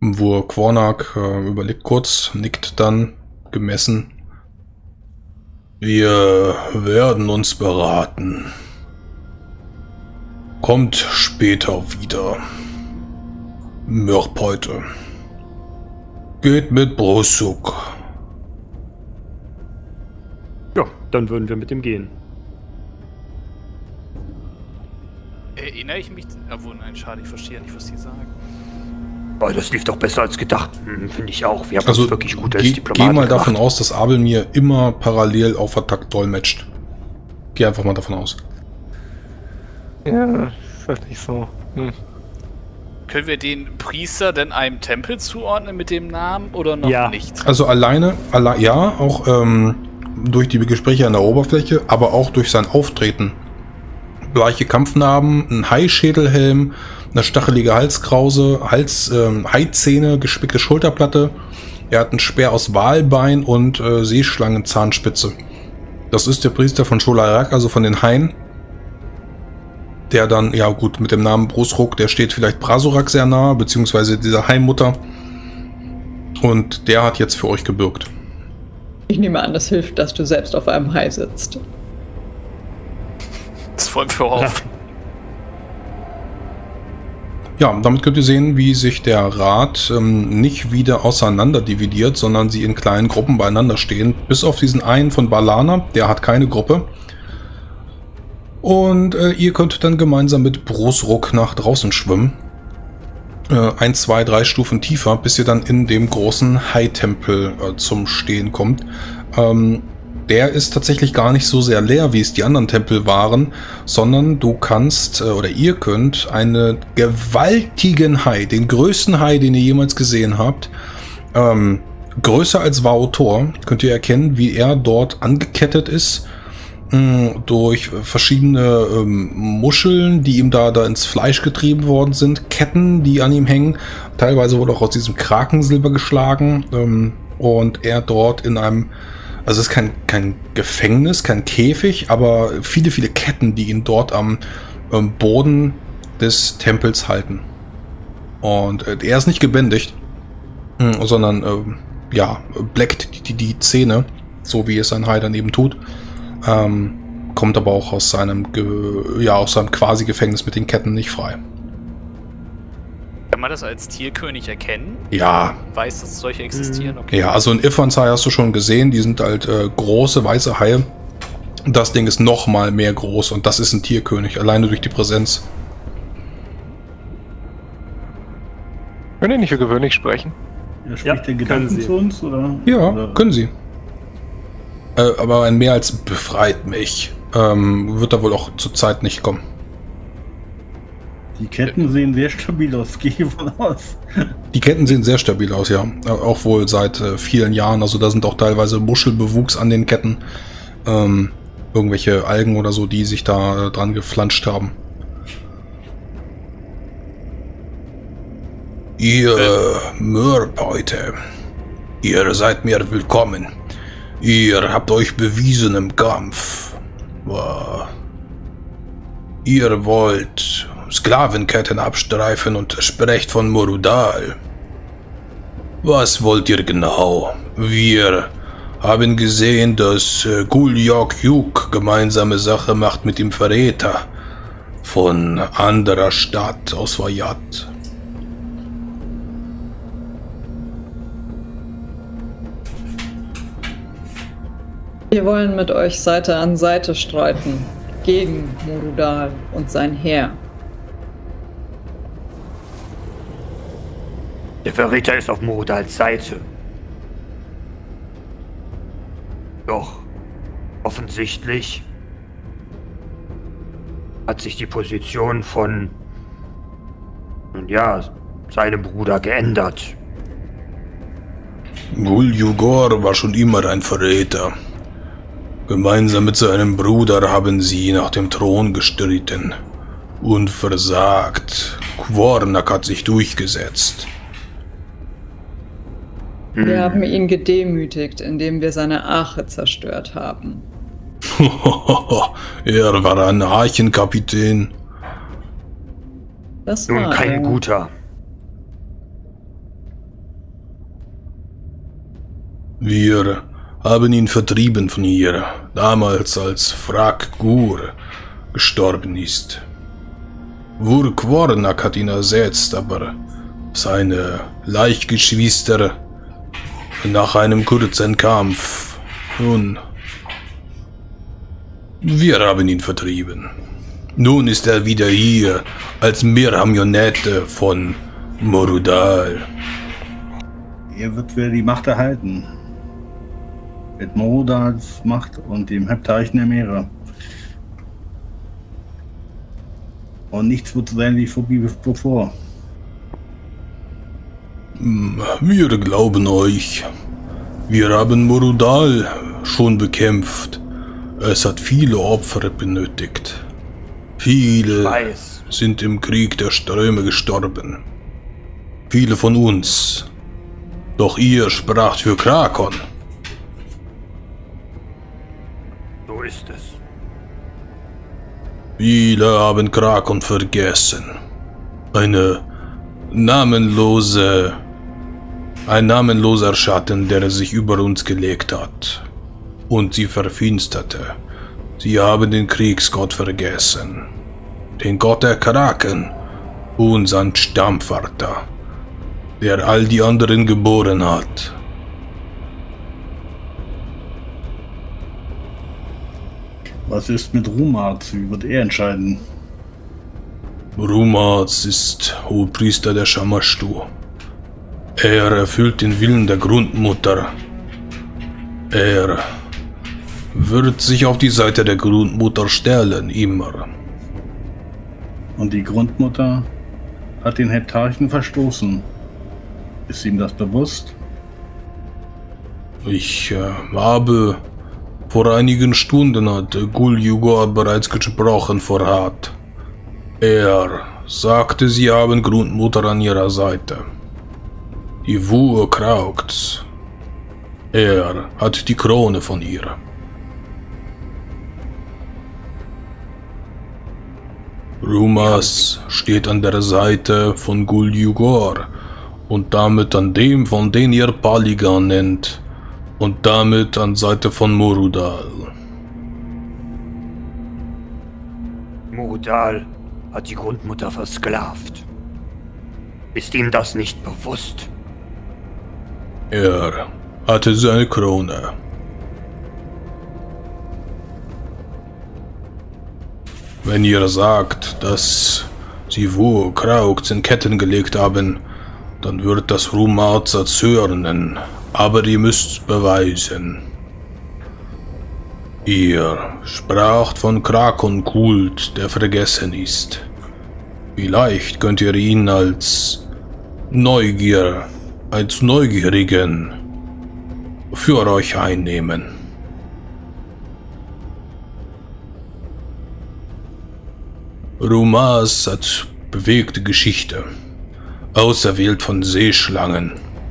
Wur Quarnak überlegt kurz, nickt dann, gemessen. Wir werden uns beraten. Kommt später wieder. Mörb heute. Geht mit Brussuk. Ja, dann würden wir mit ihm gehen. Erinnere ich mich... Obwohl, nein, schade, ich verstehe nicht, was Sie sagen. Oh, das lief doch besser als gedacht. Finde ich auch. Wir haben Also, uns wirklich gut als Diplomaten geh mal gemacht. davon aus, dass Abel mir immer parallel auf Attack dolmetscht. Geh einfach mal davon aus. Ja, ist halt nicht so. Können wir den Priester denn einem Tempel zuordnen mit dem Namen oder noch nicht? Also ja, auch durch die Gespräche an der Oberfläche, aber auch durch sein Auftreten. Bleiche Kampfnarben, ein Haischädelhelm, eine stachelige Halskrause, Haizähne, gespickte Schulterplatte. Er hat einen Speer aus Walbein und Seeschlangenzahnspitze. Das ist der Priester von Cholarak, also von den Haien. Der dann, ja gut, mit dem Namen Brussuk, der steht vielleicht Brasorak sehr nah, beziehungsweise dieser Haimmutter. Und der hat jetzt für euch gebürgt. Ich nehme an, das hilft, dass du selbst auf einem Hai sitzt. Das wollen wir hoffen. Ja, damit könnt ihr sehen, wie sich der Rat nicht wieder auseinander dividiert, sondern sie in kleinen Gruppen beieinander stehen. Bis auf diesen einen von Balana, der hat keine Gruppe. Und ihr könnt dann gemeinsam mit Brussuk nach draußen schwimmen. 1, 2, 3 Stufen tiefer, bis ihr dann in dem großen Hai-Tempel zum Stehen kommt. Der ist tatsächlich gar nicht so sehr leer, wie es die anderen Tempel waren, sondern du kannst, oder ihr könnt, einen gewaltigen Hai, den größten Hai, den ihr jemals gesehen habt, größer als Wao Tor, könnt ihr erkennen, wie er dort angekettet ist, durch verschiedene Muscheln, die ihm da ins Fleisch getrieben worden sind, Ketten, die an ihm hängen, teilweise wurde auch aus diesem Krakensilber geschlagen, und er dort in einem, also es ist kein Gefängnis, kein Käfig, aber viele, viele Ketten, die ihn dort am Boden des Tempels halten. Und er ist nicht gebändigt, sondern ja, bleckt die Zähne, so wie es ein Hai dann eben tut. Kommt aber auch aus seinem Quasi-Gefängnis mit den Ketten nicht frei. Kann man das als Tierkönig erkennen? Ja. Weiß, dass solche existieren? Okay. Ja, also in Ifansai hast du schon gesehen, die sind halt große, weiße Haie. Das Ding ist noch mal mehr groß und das ist ein Tierkönig, alleine durch die Präsenz. Können die nicht für gewöhnlich sprechen? Ja, spricht der Gedanken zu uns? Oder? Ja, oder? Können sie. Aber ein mehr als befreit mich wird da wohl auch zur Zeit nicht kommen. Die Ketten sehen sehr stabil aus, gehe ich von aus. Die Ketten sehen sehr stabil aus, ja. Auch wohl seit vielen Jahren. Also da sind auch teilweise Muschelbewuchs an den Ketten. Irgendwelche Algen oder so, die sich da dran geflanscht haben. Ihr Mörb heute. Ihr seid mir willkommen. Ihr habt euch bewiesen im Kampf. Ihr wollt Sklavenketten abstreifen und sprecht von Morudal. Was wollt ihr genau? Wir haben gesehen, dass Gulyok Yuk gemeinsame Sache macht mit dem Verräter von anderer Stadt aus Vayat. Wir wollen mit euch Seite an Seite streiten gegen Morudal und sein Heer. Der Verräter ist auf Morudals Seite. Doch offensichtlich hat sich die Position von, nun ja, seinem Bruder geändert. Gulyugor war schon immer ein Verräter. Gemeinsam mit seinem Bruder haben sie nach dem Thron gestritten und versagt. Quarnak hat sich durchgesetzt. Wir haben ihn gedemütigt, indem wir seine Arche zerstört haben. Er war ein Archenkapitän. Das Nun war kein er. guter. Wir haben ihn vertrieben von hier, damals als Frak Gur gestorben ist. Wurkwornak hat ihn ersetzt, aber seine Leichtgeschwister nach einem kurzen Kampf. Nun, wir haben ihn vertrieben. Nun ist er wieder hier als Marionette von Morudal. Er wird wieder die Macht erhalten. Mit Morudals Macht und dem Heptarchen der Meere. Und nichts wird so sein wie bevor. Wir glauben euch. Wir haben Morudal schon bekämpft. Es hat viele Opfer benötigt. Viele sind im Krieg der Ströme gestorben. Viele von uns. Doch ihr spracht für Krakon. So ist es. Viele haben Krakon vergessen. Ein namenloser Schatten, der sich über uns gelegt hat und sie verfinsterte. Sie haben den Kriegsgott vergessen, den Gott der Kraken, unseren Stammvater, der all die anderen geboren hat. Was ist mit Rumaz? Wie wird er entscheiden? Rumaz ist Hohepriester der Shamashtu. Er erfüllt den Willen der Grundmutter. Er wird sich auf die Seite der Grundmutter stellen, immer. Und die Grundmutter hat den Heptarchen verstoßen. Ist ihm das bewusst? Ich habe vor einigen Stunden hat Gul-Yugor bereits gesprochen vor Rat. Er sagte, sie haben Grundmutter an ihrer Seite. Die Wur Kraukts. Er hat die Krone von ihr. Rumaz steht an der Seite von Gul-Yugor und damit an dem, von den ihr Paligan nennt, und damit an Seite von Morudal. Morudal hat die Grundmutter versklavt. Ist ihm das nicht bewusst? Er hatte seine Krone. Wenn ihr sagt, dass sie Wur Kraukts in Ketten gelegt haben, dann wird das Rumaz erzürnen. Aber ihr müsst's beweisen. Ihr spracht von Krakon-Kult, der vergessen ist. Vielleicht könnt ihr ihn als Neugierigen für euch einnehmen. Rumaz hat bewegte Geschichte, auserwählt von Seeschlangen.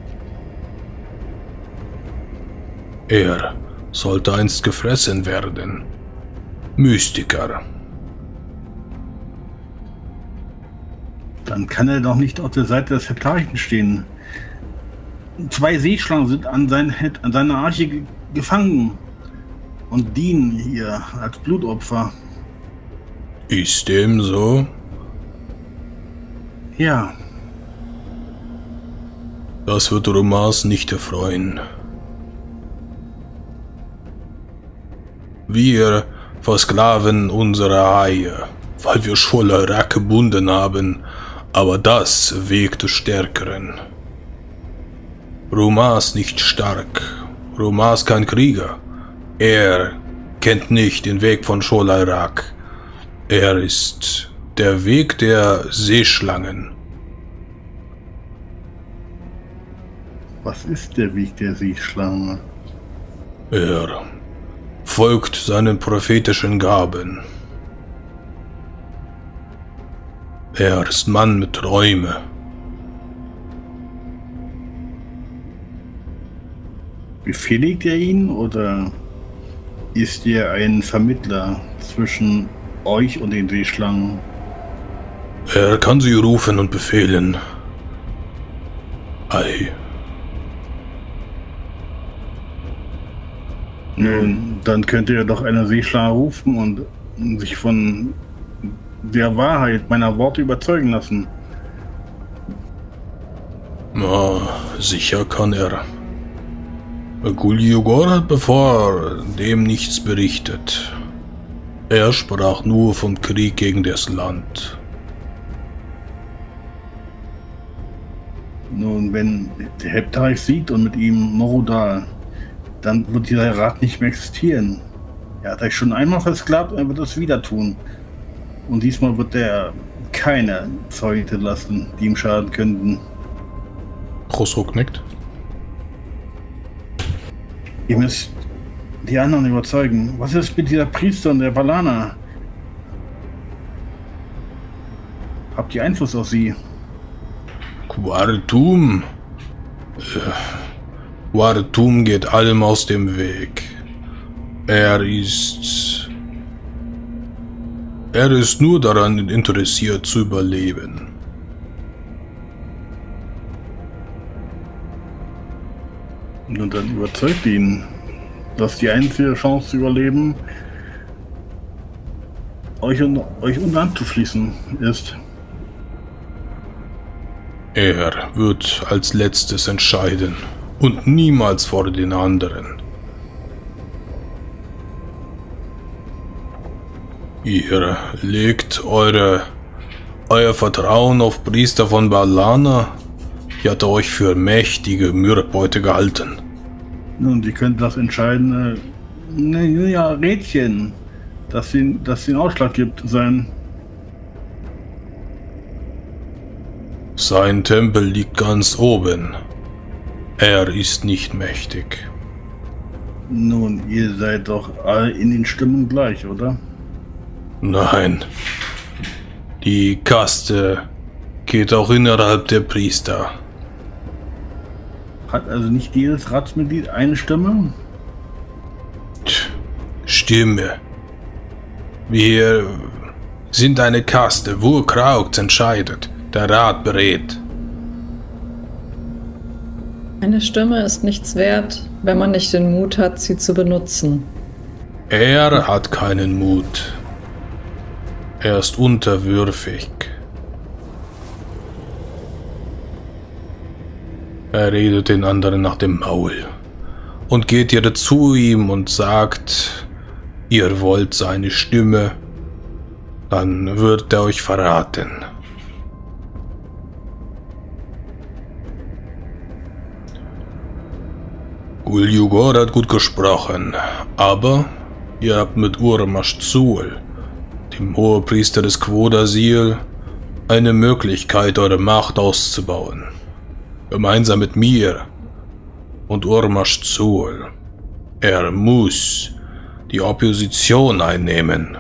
Er sollte einst gefressen werden. Mystiker. Dann kann er doch nicht auf der Seite des Heptarchen stehen. 2 Seeschlangen sind an seiner Arche gefangen und dienen hier als Blutopfer. Ist dem so? Ja. Das wird Rumaz nicht erfreuen. Wir versklaven unsere Haie, weil wir Scholarrak gebunden haben, aber das Weg des Stärkeren. Rumaz nicht stark, Rumaz kein Krieger. Er kennt nicht den Weg von Scholarrak. Er ist der Weg der Seeschlangen. Was ist der Weg der Seeschlange? Er folgt seinen prophetischen Gaben. Er ist Mann mit Träumen. Befehligt er ihn oder ist er ein Vermittler zwischen euch und den Seeschlangen? Er kann sie rufen und befehlen. Ei. Nun, dann könnt ihr doch eine Seeschlange rufen und sich von der Wahrheit meiner Worte überzeugen lassen. Na, sicher kann er. Guljugor hat bevor dem nichts berichtet. Er sprach nur vom Krieg gegen das Land. Nun, wenn der Heptarch sieht und mit ihm Morudal, dann wird dieser Rat nicht mehr existieren. Er hat euch schon einmal versklavt, er wird es wieder tun. Und diesmal wird er keine Zeugen lassen, die ihm schaden könnten. Großruck nickt. Ihr müsst die anderen überzeugen. Was ist mit dieser Priester und der Balana? Habt ihr Einfluss auf sie? Quartum. Quartum geht allem aus dem Weg. Er ist nur daran interessiert zu überleben. Und dann überzeugt ihn, dass die einzige Chance zu überleben, euch anzuschließen ist. Er wird als letztes entscheiden und niemals vor den anderen. Ihr legt euer Vertrauen auf Priester von Balana. Ich hatte euch für mächtige Myrbeute gehalten. Nun, sie könnte das entscheidende Rädchen, das den Ausschlag gibt, sein. Sein Tempel liegt ganz oben. Er ist nicht mächtig. Nun, ihr seid doch alle in den Stimmen gleich, oder? Nein. Die Kaste geht auch innerhalb der Priester. Hat also nicht jedes Ratsmitglied eine Stimme? Stimme. Wir sind eine Kaste, wo Kraugs entscheidet. Der Rat berät. Eine Stimme ist nichts wert, wenn man nicht den Mut hat, sie zu benutzen. Er hat keinen Mut. Er ist unterwürfig. Er redet den anderen nach dem Maul und geht ihr zu ihm und sagt, ihr wollt seine Stimme, dann wird er euch verraten. Guljugor hat gut gesprochen, aber ihr habt mit Urmaschzul, dem Hohepriester des Quodasil, eine Möglichkeit, eure Macht auszubauen. Gemeinsam mit mir und Urmaschzul. Er muss die Opposition einnehmen.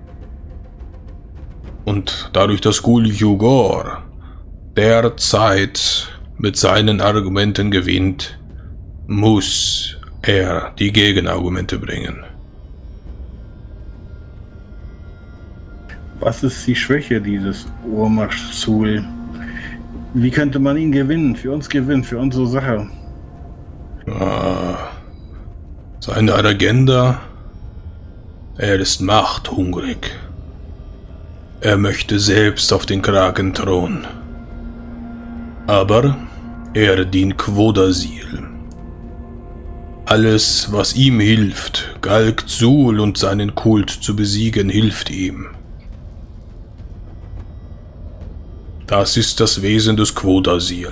Und dadurch, dass Guljugor derzeit mit seinen Argumenten gewinnt, muss er die Gegenargumente bringen. Was ist die Schwäche dieses Urmaschzul? Wie könnte man ihn gewinnen? Für uns gewinnen, für unsere Sache. Seine Agenda? Er ist machthungrig. Er möchte selbst auf den Krakenthron. Aber er dient Quodasil. Alles, was ihm hilft, Galgzul und seinen Kult zu besiegen, hilft ihm. Das ist das Wesen des Quodasil.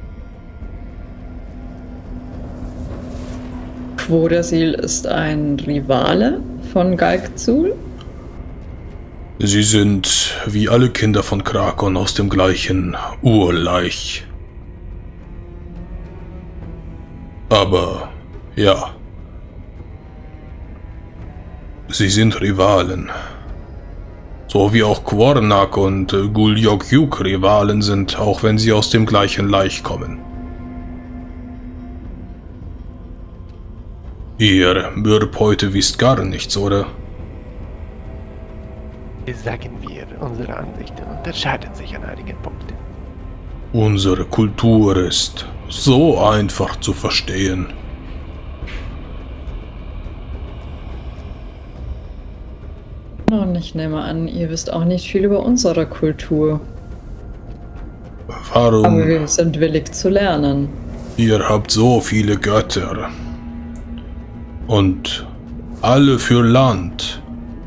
Quodasil ist ein Rivale von Galgzul? Sie sind wie alle Kinder von Krakon aus dem gleichen Urreich. Aber ja, sie sind Rivalen. So wie auch Quarnak und Guljogyuk Rivalen sind, auch wenn sie aus dem gleichen Reich kommen. Ihr Myrbeute wisst gar nichts, oder? Sagen wir, unsere Ansichten unterscheiden sich an einigen Punkten. Unsere Kultur ist so einfach zu verstehen. Und ich nehme an, ihr wisst auch nicht viel über unsere Kultur. Warum? Aber wir sind willig zu lernen. Ihr habt so viele Götter. Und alle für Land.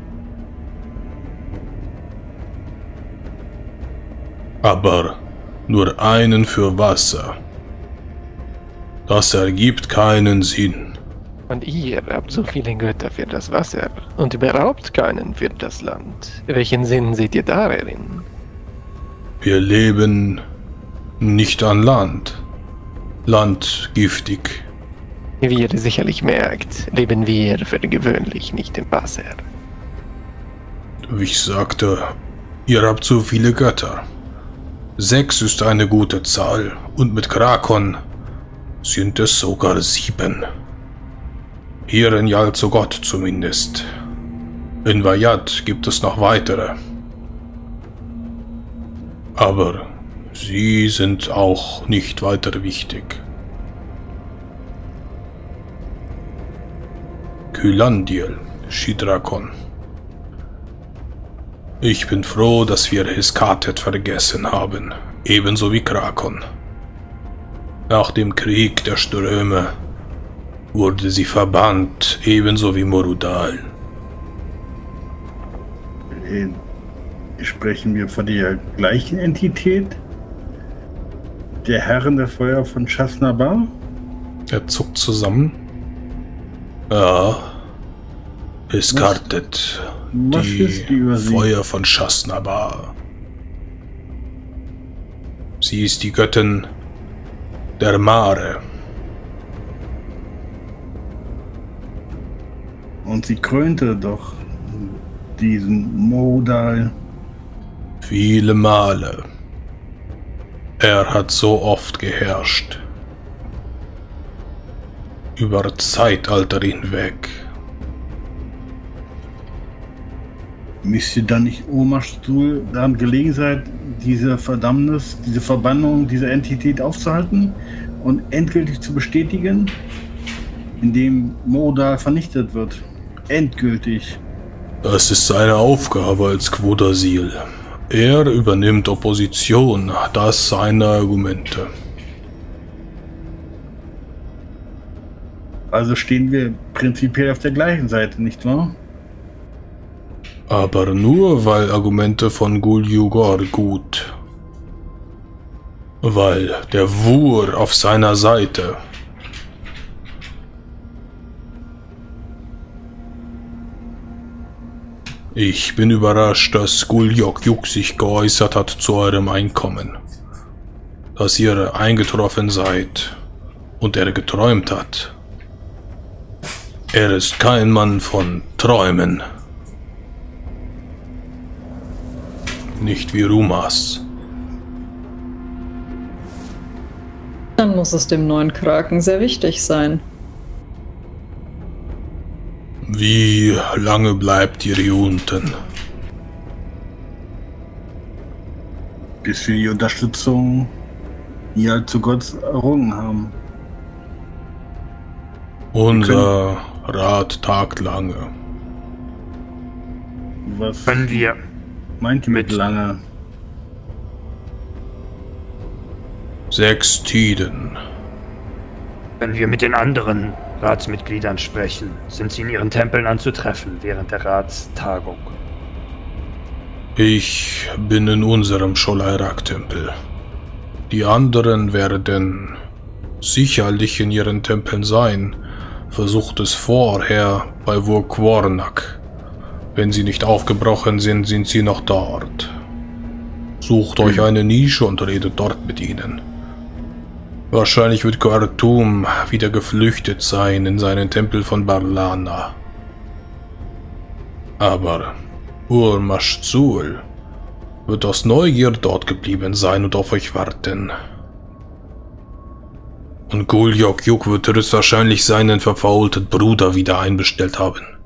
Aber nur einen für Wasser. Das ergibt keinen Sinn. Und ihr habt so viele Götter für das Wasser und überhaupt keinen für das Land. Welchen Sinn seht ihr darin? Wir leben nicht an Land. Land giftig. Wie ihr sicherlich merkt, leben wir für gewöhnlich nicht im Wasser. Wie ich sagte, ihr habt so viele Götter. 6 ist eine gute Zahl und mit Krakon sind es sogar 7. Hier in Yal-Tzogot zumindest. In Vayat gibt es noch weitere. Aber sie sind auch nicht weiter wichtig. Kylandiel, Shidrakon. Ich bin froh, dass wir Hiskatet vergessen haben, ebenso wie Krakon. Nach dem Krieg der Ströme wurde sie verbannt, ebenso wie Morudal. Sprechen wir von der gleichen Entität? Der Herren der Feuer von Shasnabar? Er zuckt zusammen. Ja, Hiskartet, die Feuer von Shasnabar. Sie ist die Göttin der Mare. Und sie krönte doch diesen Morudal. Viele Male. Er hat so oft geherrscht. Über Zeitalter hinweg. Müsste dann nicht Omashtul daran gelegen sein, diese Verdammnis, diese Verbannung dieser Entität aufzuhalten und endgültig zu bestätigen, indem Morudal vernichtet wird? Endgültig. Das ist seine Aufgabe als Quodasil. Er übernimmt Opposition, das seine Argumente. Also stehen wir prinzipiell auf der gleichen Seite, nicht wahr? Aber nur weil Argumente von Gul-Yugor gut. Weil der Wur auf seiner Seite. Ich bin überrascht, dass Gul-Yok-Yuk sich geäußert hat zu eurem Einkommen. Dass ihr eingetroffen seid und er geträumt hat. Er ist kein Mann von Träumen. Nicht wie Rumas. Dann muss es dem neuen Kraken sehr wichtig sein. Wie lange bleibt ihr hier unten? Bis wir die Unterstützung hier zu Gott errungen haben. Unser Rat tagt lange. Was Können wir meint ihr mit lange? 6 Tiden. Wenn wir mit den anderen Ratsmitgliedern sprechen, sind sie in ihren Tempeln anzutreffen während der Ratstagung. Ich bin in unserem Sholairak-Tempel. Die anderen werden sicherlich in ihren Tempeln sein. Versucht es vorher bei Wurkwornak. Wenn sie nicht aufgebrochen sind, sind sie noch dort. Sucht euch eine Nische und redet dort mit ihnen. Wahrscheinlich wird Khartoum wieder geflüchtet sein in seinen Tempel von Barlana. Aber Ur-Mashzul wird aus Neugier dort geblieben sein und auf euch warten. Und Gul-Yok-Yuk wird höchstwahrscheinlich seinen verfaulten Bruder wieder einbestellt haben.